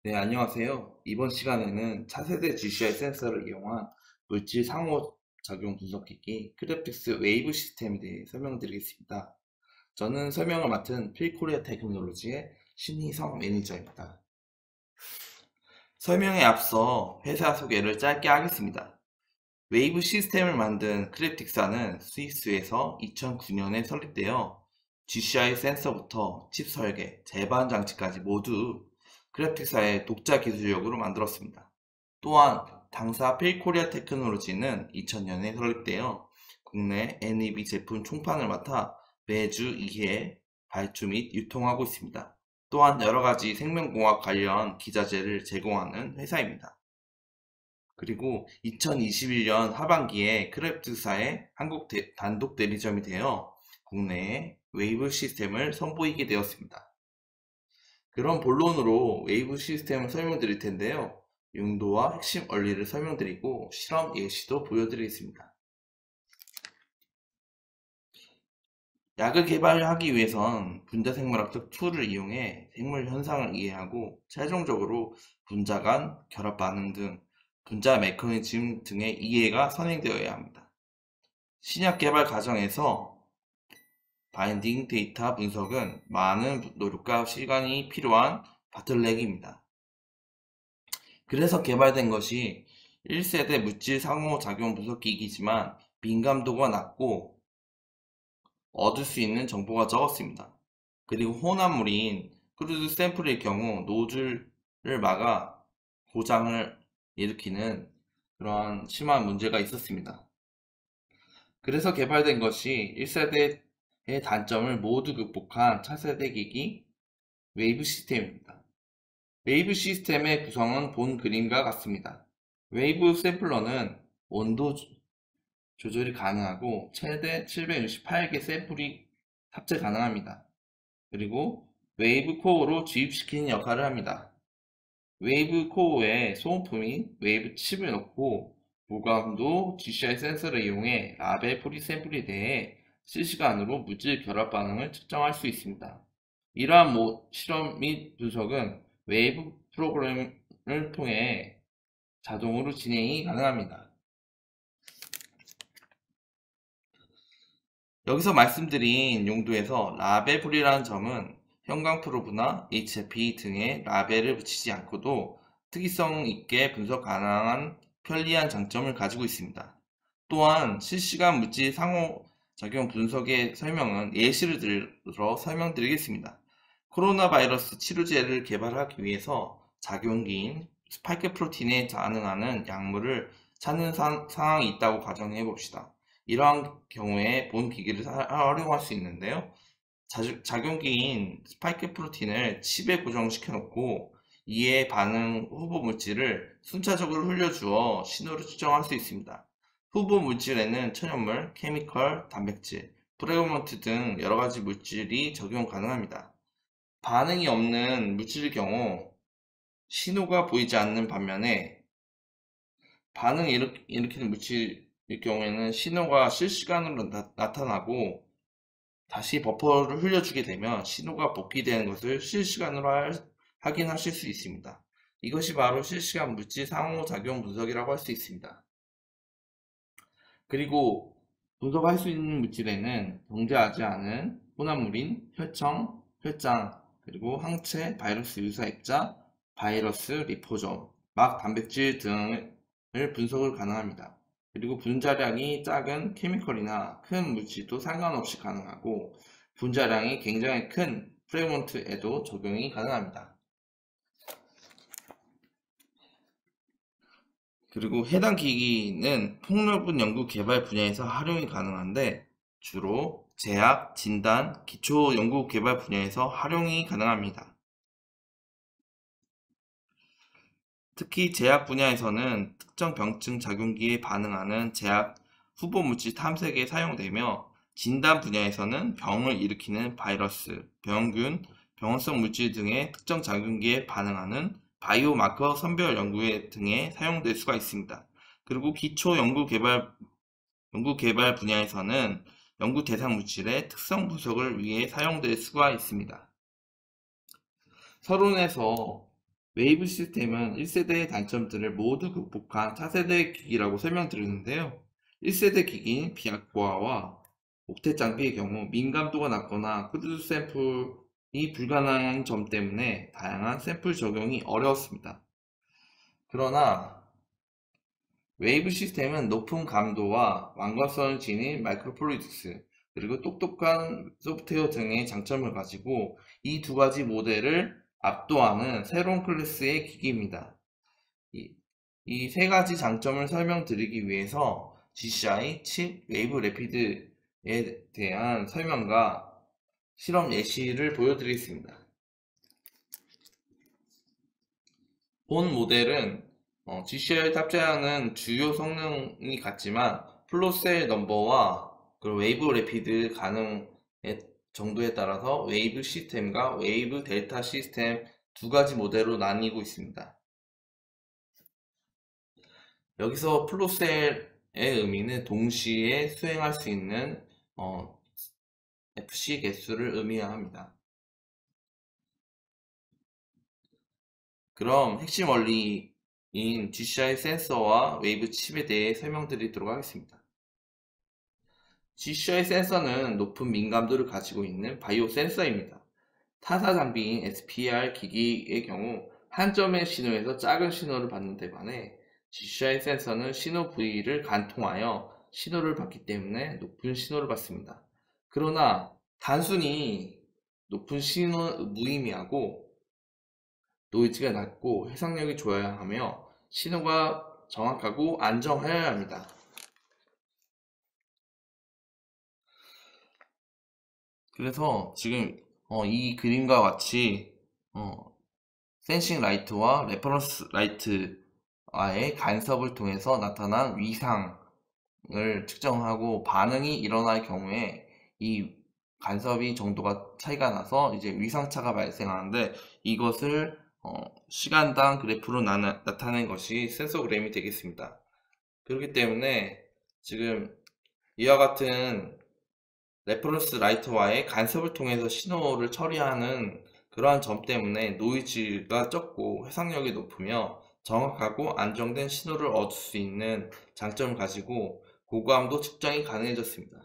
네, 안녕하세요. 이번 시간에는 차세대 GCI 센서를 이용한 물질 상호작용 분석기기 크래픽스 웨이브 시스템에 대해 설명드리겠습니다. 저는 설명을 맡은 필코리아 테크놀로지의 신희성 매니저입니다. 설명에 앞서 회사 소개를 짧게 하겠습니다. 웨이브 시스템을 만든 크래픽사는 스위스에서 2009년에 설립되어 GCI 센서부터 칩 설계, 제반 장치까지 모두 크래픽사의 독자 기술력으로 만들었습니다. 또한 당사 필코리아 테크놀로지는 2000년에 설립되어 국내 NEB 제품 총판을 맡아 매주 2회 발주 및 유통하고 있습니다. 또한 여러가지 생명공학 관련 기자재를 제공하는 회사입니다. 그리고 2021년 하반기에 크래프트사의 한국 단독 대리점이 되어 국내에 웨이브 시스템을 선보이게 되었습니다. 그럼 본론으로 웨이브 시스템을 설명드릴 텐데요. 용도와 핵심 원리를 설명드리고 실험 예시도 보여드리겠습니다. 약을 개발하기 위해선 분자생물학적 툴을 이용해 생물 현상을 이해하고 최종적으로 분자 간 결합 반응 등 분자 메커니즘 등의 이해가 선행되어야 합니다. 신약 개발 과정에서 바인딩 데이터 분석은 많은 노력과 시간이 필요한 바틀렉입니다. 그래서 개발된 것이 1세대 물질 상호작용 분석기기지만 민감도가 낮고 얻을 수 있는 정보가 적었습니다. 그리고 혼합물인 크루드 샘플일 경우 노즐을 막아 고장을 일으키는 그러한 심한 문제가 있었습니다. 그래서 개발된 것이 1세대의 단점을 모두 극복한 차세대 기기 웨이브 시스템입니다. 웨이브 시스템의 구성은 본 그림과 같습니다. 웨이브 샘플러는 온도 조절이 가능하고 최대 768개 샘플이 탑재 가능합니다. 그리고 웨이브 코어로 주입시키는 역할을 합니다. 웨이브 코어에 소음품인 웨이브 칩을 넣고 보감도 GCI 센서를 이용해 랍의 프리샘플에 대해 실시간으로 물질 결합 반응을 측정할 수 있습니다. 이러한 실험 및 분석은 웨이브 프로그램을 통해 자동으로 진행이 가능합니다. 여기서 말씀드린 용도에서 라벨풀이라는 점은 형광 프로브나 HFP 등의 라벨을 붙이지 않고도 특이성 있게 분석 가능한 편리한 장점을 가지고 있습니다. 또한 실시간 물질 상호작용 분석의 설명은 예시를 들어 설명드리겠습니다. 코로나 바이러스 치료제를 개발하기 위해서 작용기인 스파이크 프로틴에 반응하는 약물을 찾는 상황이 있다고 가정해 봅시다. 이러한 경우에 본 기기를 활용할 수 있는데요. 작용기인 스파이크 프로틴을 칩에 고정시켜 놓고 이에 반응 후보 물질을 순차적으로 흘려주어 신호를 측정할 수 있습니다. 후보 물질에는 천연물, 케미컬, 단백질, 프레그먼트 등 여러가지 물질이 적용 가능합니다. 반응이 없는 물질의 경우 신호가 보이지 않는 반면에 반응을 일으키는 물질일 경우에는 신호가 실시간으로 나타나고 다시 버퍼를 흘려주게 되면 신호가 복귀되는 것을 실시간으로 확인하실 수 있습니다. 이것이 바로 실시간 물질 상호작용 분석이라고 할 수 있습니다. 그리고 분석할 수 있는 물질에는 정제하지 않은 혼합물인 혈청, 혈장, 그리고 항체, 바이러스 유사 액자, 바이러스, 리포점, 막 단백질 등을 분석을 가능합니다. 그리고 분자량이 작은 케미컬이나 큰 물질도 상관없이 가능하고 분자량이 굉장히 큰 프레그먼트에도 적용이 가능합니다. 그리고 해당 기기는 폭넓은 연구 개발 분야에서 활용이 가능한데 주로 제약, 진단, 기초 연구 개발 분야에서 활용이 가능합니다. 특히 제약 분야에서는 특정 병증 작용기에 반응하는 제약 후보 물질 탐색에 사용되며 진단 분야에서는 병을 일으키는 바이러스, 병균, 병원성 물질 등의 특정 작용기에 반응하는 바이오마커 선별 연구 등에 사용될 수가 있습니다. 그리고 기초 연구 개발 분야에서는 연구 대상 물질의 특성 분석을 위해 사용될 수가 있습니다. 서론에서 웨이브 시스템은 1세대의 단점들을 모두 극복한 차세대 기기라고 설명드리는데요. 1세대 기기인 비아코아와 옥텟 장비의 경우 민감도가 낮거나 크루드 샘플이 불가능한 점 때문에 다양한 샘플 적용이 어려웠습니다. 그러나 웨이브 시스템은 높은 감도와 완곡성을 지닌 마이크로플루이디क्스 그리고 똑똑한 소프트웨어 등의 장점을 가지고 이 두 가지 모델을 압도하는 새로운 클래스의 기기입니다. 이 세 가지 장점을 설명드리기 위해서 GCI 칩 웨이브 래피드에 대한 설명과 실험 예시를 보여드리겠습니다. 본 모델은 GCI에 탑재하는 주요 성능이 같지만 플로셀 넘버와 그리고 웨이브 래피드 가능 정도에 따라서 웨이브 시스템과 웨이브 델타 시스템 두 가지 모델로 나뉘고 있습니다. 여기서 플로셀의 의미는 동시에 수행할 수 있는 FC 개수를 의미합니다. 그럼 핵심 원리인 GCI 센서와 웨이브 칩에 대해 설명드리도록 하겠습니다. GCI 센서는 높은 민감도를 가지고 있는 바이오 센서입니다. 타사 장비인 SPR 기기의 경우 한 점의 신호에서 작은 신호를 받는 데 반해 GCI 센서는 신호 부위를 관통하여 신호를 받기 때문에 높은 신호를 받습니다. 그러나 단순히 높은 신호 무의미하고 노이즈가 낮고 해상력이 좋아야 하며 신호가 정확하고 안정하여야 합니다. 그래서 지금 이 그림과 같이 센싱 라이트와 레퍼런스 라이트와의 간섭을 통해서 나타난 위상을 측정하고 반응이 일어날 경우에 이 간섭이 정도가 차이가 나서 이제 위상차가 발생하는데 이것을 시간당 그래프로 나타낸 것이 센서그램이 되겠습니다. 그렇기 때문에 지금 이와 같은 레퍼런스 라이트와의 간섭을 통해서 신호를 처리하는 그러한 점 때문에 노이즈가 적고 해상력이 높으며 정확하고 안정된 신호를 얻을 수 있는 장점을 가지고 고감도 측정이 가능해졌습니다.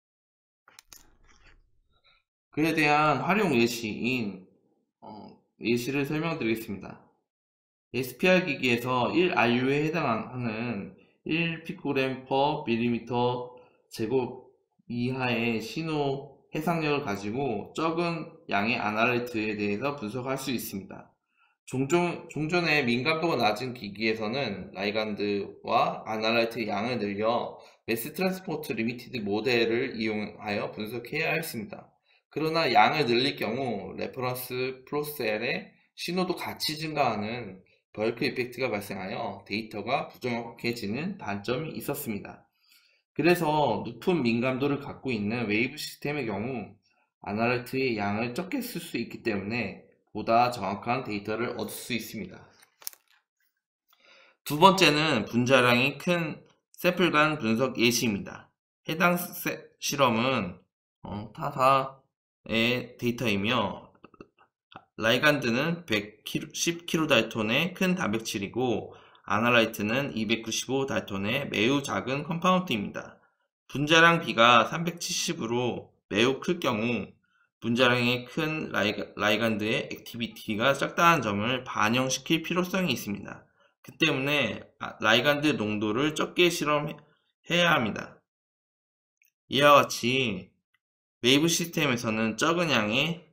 그에 대한 활용 예시인 예시를 설명드리겠습니다. SPR 기기에서 1RU에 해당하는 1피코그램 per 밀리미터 제곱 이하의 신호 해상력을 가지고 적은 양의 아날라이트에 대해서 분석할 수 있습니다. 종전에 민감도가 낮은 기기에서는 라이간드와 아날라이트의 양을 늘려 매스 트랜스포트 리미티드 모델을 이용하여 분석해야 했습니다. 그러나 양을 늘릴 경우 레퍼런스 프로셀의 신호도 같이 증가하는 벌크 이펙트가 발생하여 데이터가 부정확해지는 단점이 있었습니다. 그래서 높은 민감도를 갖고 있는 웨이브 시스템의 경우 아날라이트의 양을 적게 쓸 수 있기 때문에 보다 정확한 데이터를 얻을 수 있습니다. 두 번째는 분자량이 큰 샘플 간 분석 예시입니다. 해당 실험은 타사의 데이터이며 라이간드는 110kDalton의 큰 단백질이고 아날라이트는 295달톤의 매우 작은 컴파운드입니다. 분자량 B가 370으로 매우 클 경우 분자량이 큰 라이간드의 액티비티가 적다는 점을 반영시킬 필요성이 있습니다. 그 때문에 라이간드 농도를 적게 실험해야 합니다. 이와 같이 웨이브 시스템에서는 적은 양의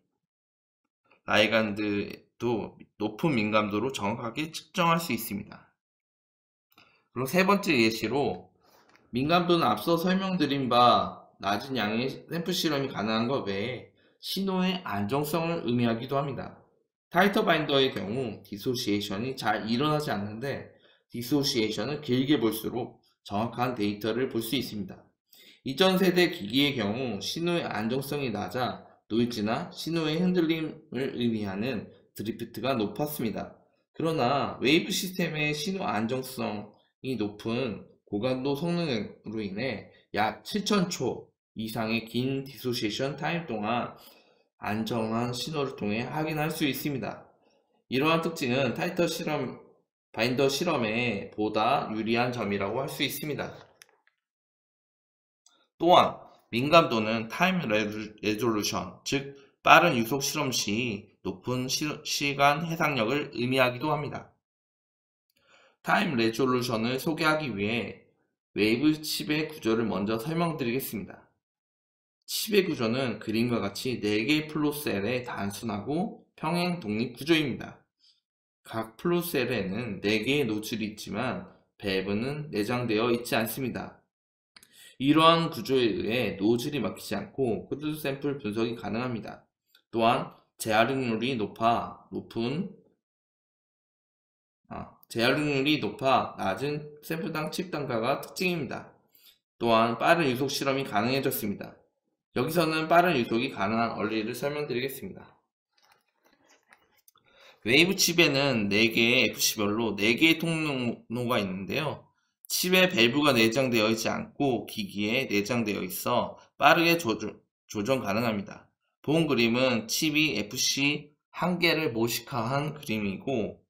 라이간드도 높은 민감도로 정확하게 측정할 수 있습니다. 그리고 세 번째 예시로 민감도는 앞서 설명드린 바 낮은 양의 샘플 실험이 가능한 것 외에 신호의 안정성을 의미하기도 합니다. 타이터 바인더의 경우 디소시에이션이 잘 일어나지 않는데 디소시에이션을 길게 볼수록 정확한 데이터를 볼 수 있습니다. 이전 세대 기기의 경우 신호의 안정성이 낮아 노이즈나 신호의 흔들림을 의미하는 드리프트가 높았습니다. 그러나 웨이브 시스템의 신호 안정성이 높은 고감도 성능으로 인해 약 7000초 이상의 긴 디소시에이션 타임 동안 안정한 신호를 통해 확인할 수 있습니다. 이러한 특징은 바인더 실험에 보다 유리한 점이라고 할 수 있습니다. 또한 민감도는 타임 레졸루션, 즉 빠른 유속 실험 시 높은 시간 해상력을 의미하기도 합니다. 타임 레졸루션을 소개하기 위해 웨이브 칩의 구조를 먼저 설명드리겠습니다. 칩의 구조는 그림과 같이 4개의 플로셀의 단순하고 평행 독립 구조입니다. 각 플로셀에는 4개의 노즐이 있지만 밸브는 내장되어 있지 않습니다. 이러한 구조에 의해 노즐이 막히지 않고 크루드 샘플 분석이 가능합니다. 또한 재활용률이 높아 낮은 샘플당 칩 단가가 특징입니다. 또한 빠른 유속 실험이 가능해졌습니다. 여기서는 빠른 유속이 가능한 원리를 설명드리겠습니다. 웨이브 칩에는 4개의 FC별로 4개의 통로가 있는데요. 칩에 밸브가 내장되어 있지 않고 기기에 내장되어 있어 빠르게 조정 가능합니다. 본 그림은 칩이 FC 1개를 모식화한 그림이고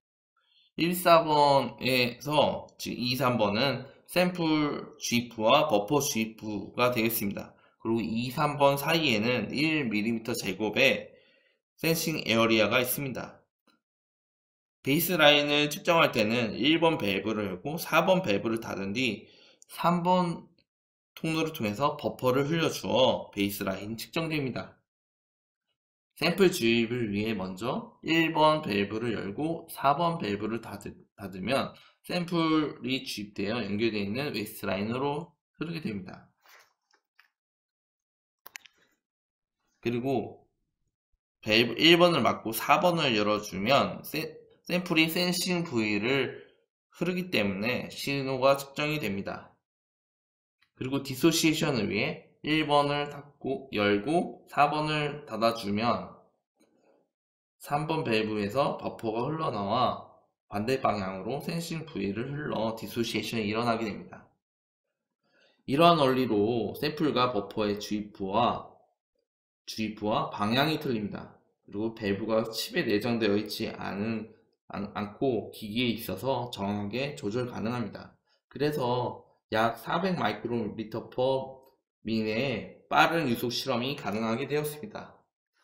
1,4번에서 즉 2, 3번은 샘플 G프와 버퍼 G프가 되겠습니다. 그리고 2, 3번 사이에는 1mm 제곱의 센싱 에어리아가 있습니다. 베이스라인을 측정할 때는 1번 밸브를 열고 4번 밸브를 닫은 뒤 3번 통로를 통해서 버퍼를 흘려주어 베이스라인 측정됩니다. 샘플 주입을 위해 먼저 1번 밸브를 열고 4번 밸브를 닫으면 샘플이 주입되어 연결되어 있는 베이스라인으로 흐르게 됩니다. 그리고 밸브 1번을 막고 4번을 열어주면 샘플이 센싱 부위를 흐르기 때문에 신호가 측정이 됩니다. 그리고 디소시에이션을 위해 1번을 열고 4번을 닫아주면 3번 밸브에서 버퍼가 흘러나와 반대 방향으로 센싱 부위를 흘러 디소시에이션이 일어나게 됩니다. 이러한 원리로 샘플과 버퍼의 주입부와 방향이 틀립니다. 그리고 밸브가 칩에 내장되어 있지 않고 기기에 있어서 정확하게 조절 가능합니다. 그래서 약 400 마이크로미터 퍼 민의 빠른 유속 실험이 가능하게 되었습니다.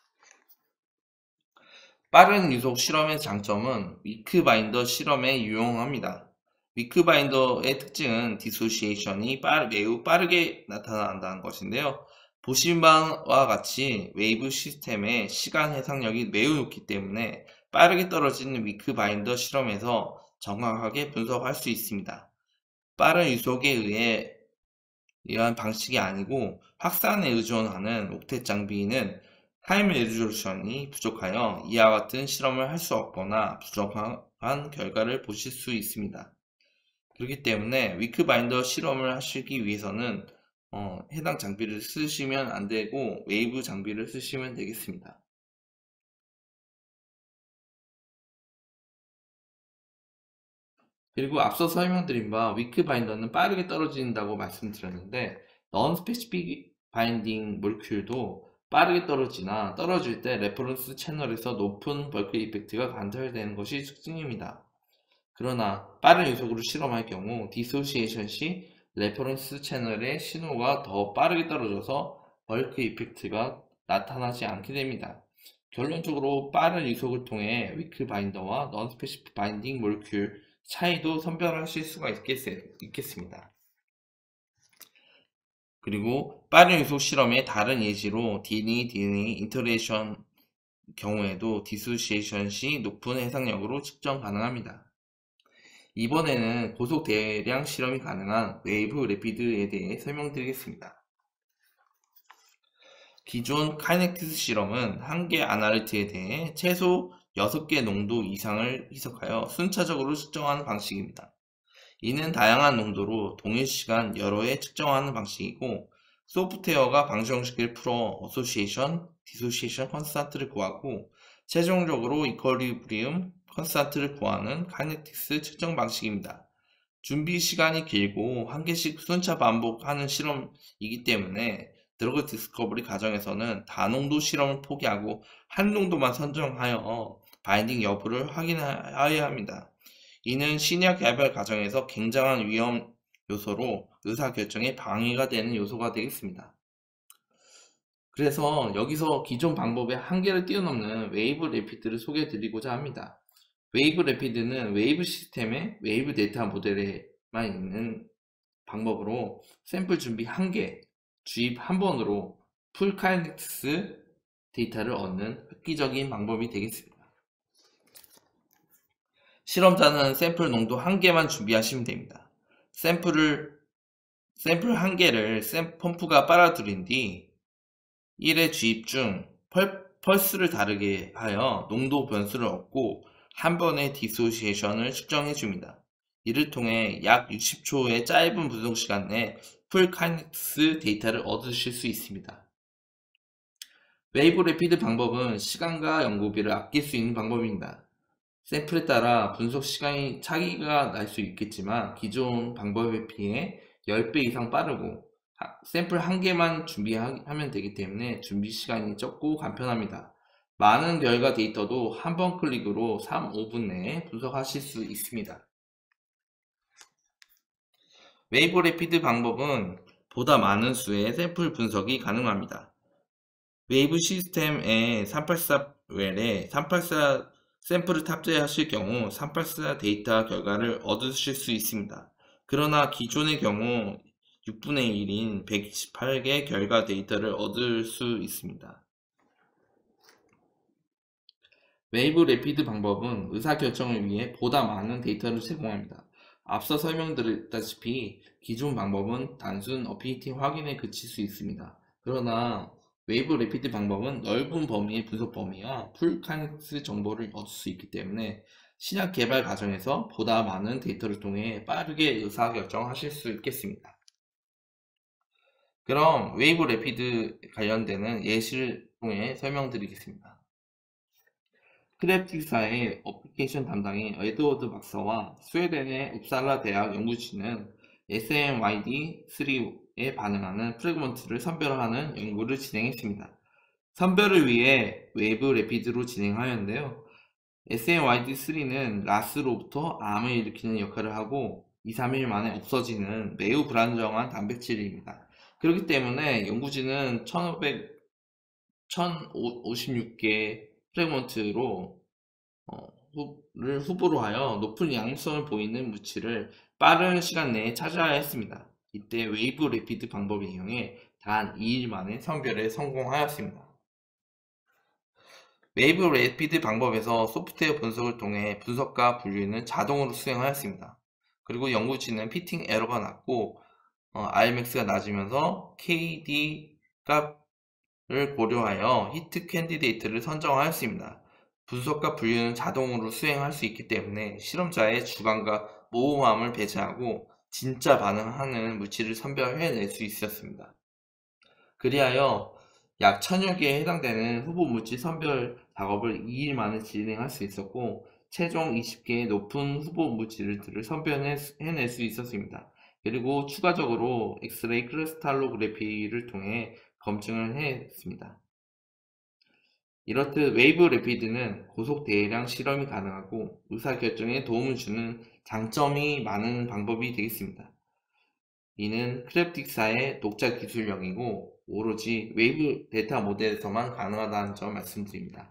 빠른 유속 실험의 장점은 위크 바인더 실험에 유용합니다. 위크 바인더의 특징은 디소시에이션이 매우 빠르게 나타난다는 것인데요. 보신 바와 같이 웨이브 시스템의 시간 해상력이 매우 높기 때문에 빠르게 떨어지는 위크 바인더 실험에서 정확하게 분석할 수 있습니다. 빠른 유속에 의한 방식이 아니고 확산에 의존하는 옥텟 장비는 타임 레졸루션이 부족하여 이와 같은 실험을 할 수 없거나 부정한 결과를 보실 수 있습니다. 그렇기 때문에 위크 바인더 실험을 하시기 위해서는 해당 장비를 쓰시면 안 되고 웨이브 장비를 쓰시면 되겠습니다. 그리고 앞서 설명드린 바 위크 바인더는 빠르게 떨어진다고 말씀드렸는데 non specific 바인딩 몰큘도 빠르게 떨어지나 떨어질 때 레퍼런스 채널에서 높은 벌크 이펙트가 관찰되는 것이 특징입니다. 그러나 빠른 유속으로 실험할 경우 디소시에이션 시 레퍼런스 채널의 신호가 더 빠르게 떨어져서 벌크 이펙트가 나타나지 않게 됩니다. 결론적으로 빠른 유속을 통해 위크 바인더와 non specific 바인딩 몰큘 차이도 선별하실 수가 있겠습니다. 그리고 빠른 유속 실험의 다른 예시로 DNA 인터레이션 경우에도 디소시에이션 시 높은 해상력으로 측정 가능합니다. 이번에는 고속 대량 실험이 가능한 웨이브 래피드에 대해 설명드리겠습니다. 기존 카이넥티스 실험은 한 개 아날리트에 대해 최소 6개 농도 이상을 희석하여 순차적으로 측정하는 방식입니다. 이는 다양한 농도로 동일 시간 여러 회 측정하는 방식이고 소프트웨어가 방지 형식을 풀어 어소시에이션, 디소시에이션 컨스탄트를 구하고 최종적으로 이퀄리브리움 컨스탄트를 구하는 카이넥티스 측정 방식입니다. 준비 시간이 길고 한 개씩 순차 반복하는 실험이기 때문에 드러그 디스커버리 과정에서는 다농도 실험을 포기하고 한 농도만 선정하여 바인딩 여부를 확인하여야 합니다. 이는 신약 개발 과정에서 굉장한 위험 요소로 의사결정에 방해가 되는 요소가 되겠습니다. 그래서 여기서 기존 방법의 한계를 뛰어넘는 웨이브 래피드를 소개해 드리고자 합니다. 웨이브 래피드는 웨이브 시스템의 웨이브 데이터 모델에만 있는 방법으로 샘플 준비 1개, 주입 1번으로 풀 카이넥티스 데이터를 얻는 획기적인 방법이 되겠습니다. 실험자는 샘플 농도 1개만 준비하시면 됩니다. 샘플 1개를 펌프가 빨아들인 뒤 1회 주입 중 펄스를 다르게 하여 농도 변수를 얻고 한 번의 디소시에이션을 측정해 줍니다. 이를 통해 약 60초의 짧은 분석 시간 내에 풀 카이넥티스 데이터를 얻으실 수 있습니다. 웨이브 래피드 방법은 시간과 연구비를 아낄 수 있는 방법입니다. 샘플에 따라 분석 시간이 차이가 날 수 있겠지만 기존 방법에 비해 10배 이상 빠르고 샘플 1개만 준비하면 되기 때문에 준비 시간이 적고 간편합니다. 많은 결과 데이터도 한 번 클릭으로 3, 5분 내에 분석하실 수 있습니다. 웨이브 래피드 방법은 보다 많은 수의 샘플 분석이 가능합니다. 웨이브 시스템의 384웰에 384 샘플을 탑재하실 경우 384 데이터 결과를 얻으실 수 있습니다. 그러나 기존의 경우 6분의 1인 128개 결과 데이터를 얻을 수 있습니다. 웨이브 래피드 방법은 의사결정을 위해 보다 많은 데이터를 제공합니다. 앞서 설명드렸다시피 기존 방법은 단순 어피니티 확인에 그칠 수 있습니다. 그러나 웨이브 래피드 방법은 넓은 범위의 분석 범위와 풀 카이넥티스 정보를 얻을 수 있기 때문에 신약 개발 과정에서 보다 많은 데이터를 통해 빠르게 의사결정하실 수 있겠습니다. 그럼 웨이브 래피드 관련되는 예시를 통해 설명드리겠습니다. 크랩틱사의 어플리케이션 담당인 에드워드 박사와 스웨덴의 웁살라 대학 연구진은 SMYD3에 반응하는 프래그먼트를 선별하는 연구를 진행했습니다. 선별을 위해 웨이브 래피드로 진행하였는데요. SMYD3는 라스로부터 암을 일으키는 역할을 하고 2, 3일 만에 없어지는 매우 불안정한 단백질입니다. 그렇기 때문에 연구진은 1056개 프래그먼트로 후보로 하여 높은 양성을 보이는 물질을 빠른 시간 내에 찾아야 했습니다. 이때 웨이브 래피드 방법을 이용해 단 2일 만에 선별에 성공하였습니다. 웨이브 래피드 방법에서 소프트웨어 분석을 통해 분석과 분류는 자동으로 수행하였습니다. 그리고 연구진은 피팅 에러가 낮고 Rmax가 낮으면서 KD 값을 고려하여 히트 캔디데이트를 선정하였습니다. 분석과 분류는 자동으로 수행할 수 있기 때문에 실험자의 주관과 모호함을 배제하고 진짜 반응하는 물질을 선별해낼 수 있었습니다. 그리하여 약 1000여 개에 해당되는 후보 물질 선별 작업을 2일 만에 진행할 수 있었고 최종 20개의 높은 후보 물질들을 선별해낼 수 있었습니다. 그리고 추가적으로 엑스레이 크리스탈로그래피를 통해 검증을 했습니다. 이렇듯 웨이브 래피드는 고속 대량 실험이 가능하고 의사결정에 도움을 주는 장점이 많은 방법이 되겠습니다. 이는 크랩틱사의 독자 기술력이고 오로지 웨이브 데이터 모델에서만 가능하다는 점 말씀드립니다.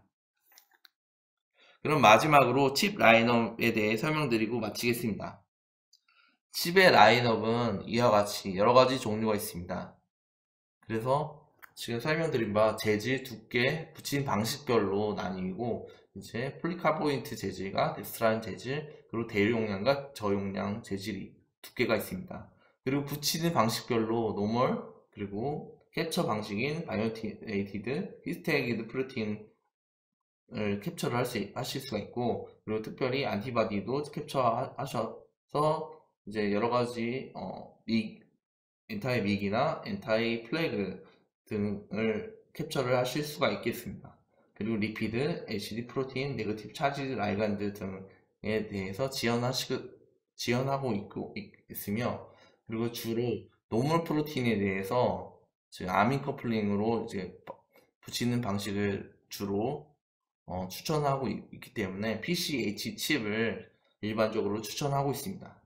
그럼 마지막으로 칩 라인업에 대해 설명드리고 마치겠습니다. 칩의 라인업은 이와 같이 여러가지 종류가 있습니다. 그래서 지금 설명드린 바 재질, 두께, 붙인 방식별로 나뉘고 이제 폴리카보이트 재질과 덱스트라인 재질, 그리고 대용량과 저용량 재질이 두께가 있습니다. 그리고 붙이는 방식별로 노멀, 그리고 캡처 방식인 바이오레이티드, 히스테기드 프로틴을 캡처를 하실 수가 있고, 그리고 특별히 안티바디도 캡처하셔서 이제 여러 가지 엔타이 믹이나 엔타이 플래그 등을 capture를 하실 수가 있겠습니다. 그리고 리피드, LCD 프로틴, 네거티브 차지 라이간드 등에 대해서 지원하고 있으며, 그리고 주로 노멀 프로틴에 대해서 아민 커플링으로 이제 붙이는 방식을 주로 추천하고 있기 때문에 PCH 칩을 일반적으로 추천하고 있습니다.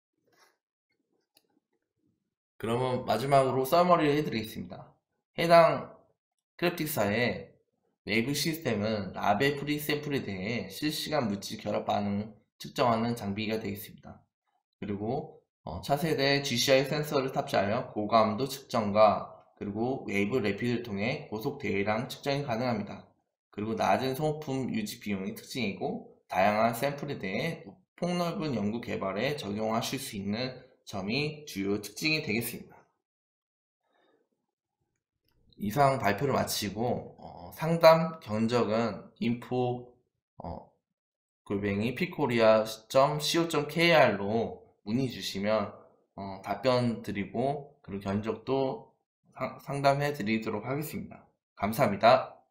그러면 마지막으로 서머리를 해드리겠습니다. 해당 크래프틱사의 외부 시스템은 라벨 프리 샘플에 대해 실시간 물질 결합 반응 측정하는 장비가 되겠습니다. 그리고 차세대 GCI 센서를 탑재하여 고감도 측정과 그리고 웨이브 래피드를 통해 고속 대량 측정이 가능합니다. 그리고 낮은 소모품 유지 비용이 특징이고 다양한 샘플에 대해 폭넓은 연구 개발에 적용하실 수 있는 점이 주요 특징이 되겠습니다. 이상 발표를 마치고 상담 견적은 info @pkorea.co.kr로 문의 주시면 답변 드리고 그리고 견적도 상담해 드리도록 하겠습니다. 감사합니다.